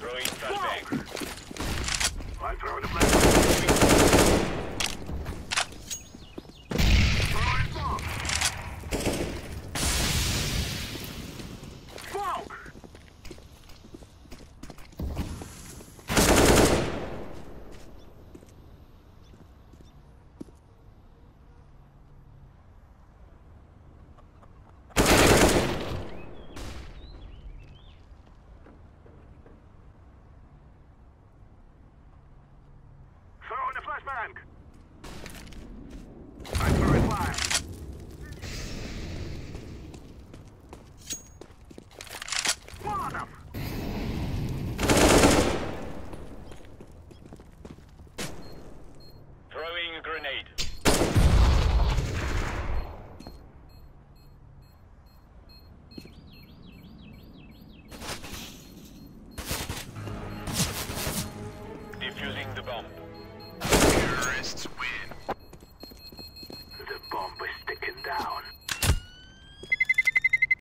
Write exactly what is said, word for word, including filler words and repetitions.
Throwing flashbang. I'm throwing a flashbang. Throwing bomb. Smoke! Throwing a flashbang! I'm throwing fire! Molotov! Throwing a grenade. Defusing the bomb.